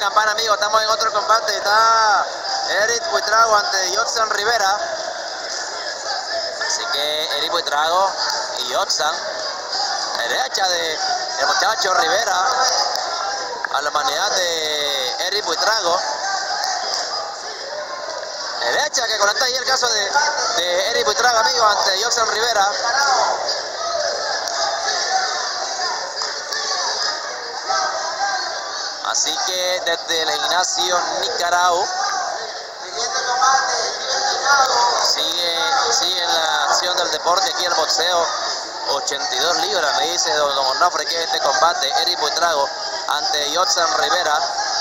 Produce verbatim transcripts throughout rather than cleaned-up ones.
campana, amigos. Estamos en otro combate. Está Eric Buitrago ante Yoxan Rivera. Así que Eric Buitrago y Yoxan. Derecha de el muchacho Rivera a la humanidad de Eric Buitrago. Derecha que conecta ahí el caso de, de Eric Buitrago, amigos, ante Yoxan Rivera. Así que desde el gimnasio Nicarao sigue, sigue la acción del deporte aquí el boxeo. ochenta y dos libras, me dice don Onofre, que este combate Eric Buitrago ante Yoxan Rivera.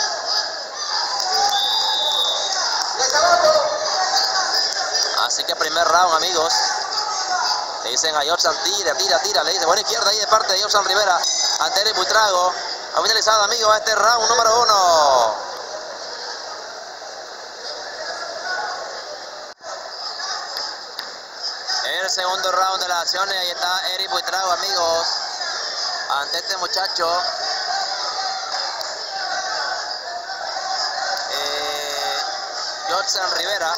Así que primer round, amigos. Le dicen a Yoxan, tira, tira, tira. Le dice buena izquierda ahí de parte de Yoxan Rivera ante Eric Buitrago. Ha finalizado, amigos, este round número uno. En el segundo round de las acciones, ahí está Eric Buitrago, amigos, ante este muchacho eh, Yoxan Rivera.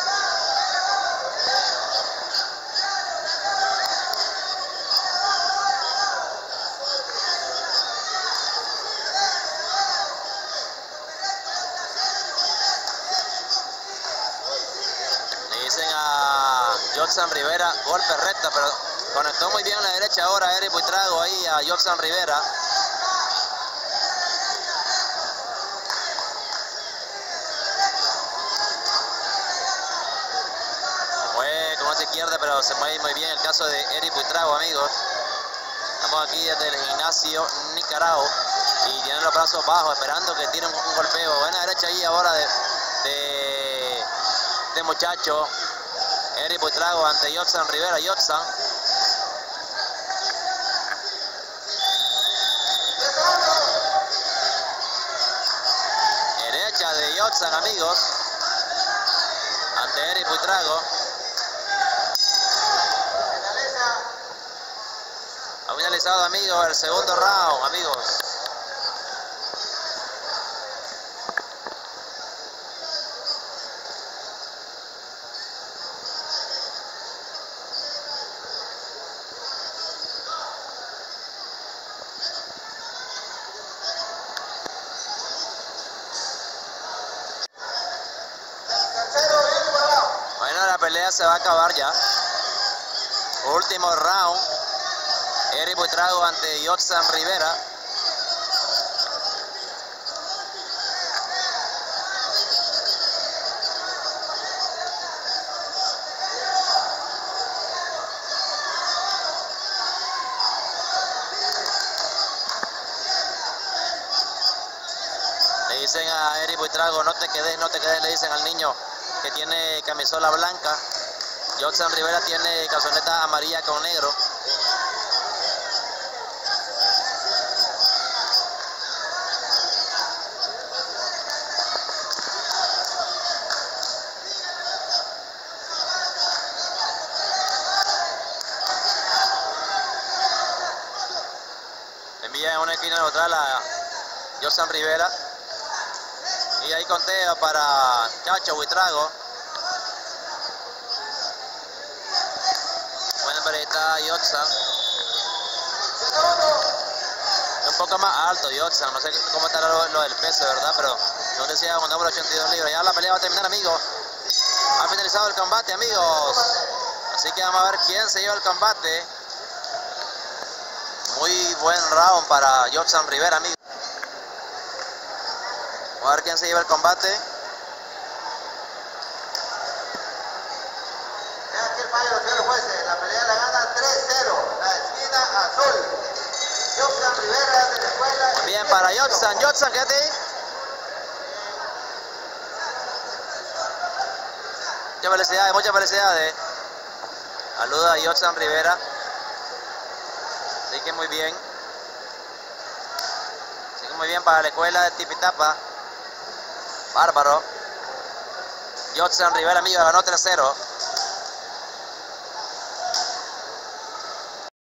Yoxan Rivera, golpe recta, pero conectó muy bien a la derecha ahora Eric Buitrago ahí a Yoxan Rivera. Se mueve con esa izquierda, pero se mueve muy bien el caso de Eric Buitrago, amigos. Estamos aquí desde el gimnasio Nicarao y tienen los brazos bajos esperando que tire un, un golpeo. Buena derecha ahí ahora de, de, de muchacho Eric Buitrago ante Yoxan Rivera. Yoxan. Derecha de Yoxan, amigos, ante Eric Buitrago. Ha finalizado, amigos, el segundo round, amigos. La pelea se va a acabar ya. Último round. Eric Buitrago ante Yoxan Rivera. Le dicen a Eric Buitrago, no te quedes, no te quedes, le dicen al niño que tiene camisola blanca. Yoxan Rivera tiene calzoneta amarilla con negro. Envía en una esquina neutral a Yoxan Rivera. Y ahí conteo para Chacho Buitrago. Bueno, pero ahí está Yoxan. Un poco más alto Yoxan. No sé cómo estará lo, lo del peso, ¿verdad? Pero no decía un número ochenta y dos libras. Ya la pelea va a terminar, amigos. Ha finalizado el combate, amigos. Así que vamos a ver quién se lleva el combate. Muy buen round para Yoxan Rivera, amigos. Vamos a ver quién se lleva el combate. Aquí el fallo de los señores jueces. La pelea la gana tres cero. La esquina azul. Yoxan Rivera de la escuela. Muy bien para Yoxan. Yoxan, quédate ahí. Muchas felicidades, muchas felicidades. Saluda a Yoxan Rivera. Así que muy bien. Así que muy bien para la escuela de Tipitapa. Bárbaro. Yoxan Rivera, amigo, ganó tres cero.